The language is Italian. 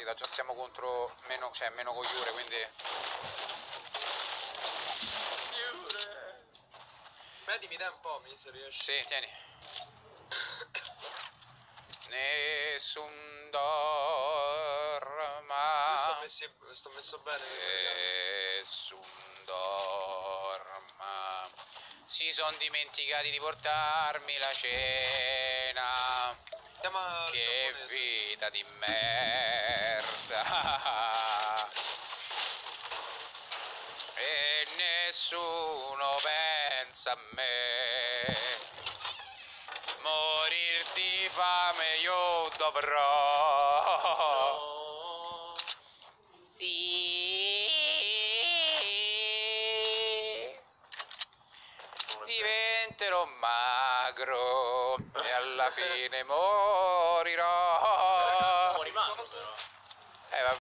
partita, già siamo contro meno, cioè meno cogliure, quindi... Vedi, mi dai un po', se riesci. Sì, tieni. Nessun dorma. Sto messo bene. Nessun dorma. Si sono dimenticati di portarmi la cena. Chiama Che giapponese. vita di merda. E nessuno pensa a me. Morir di fame io dovrò. No. Sì. Diventerò magro e alla fine morirò. Stiamo rimando però. Vabbè.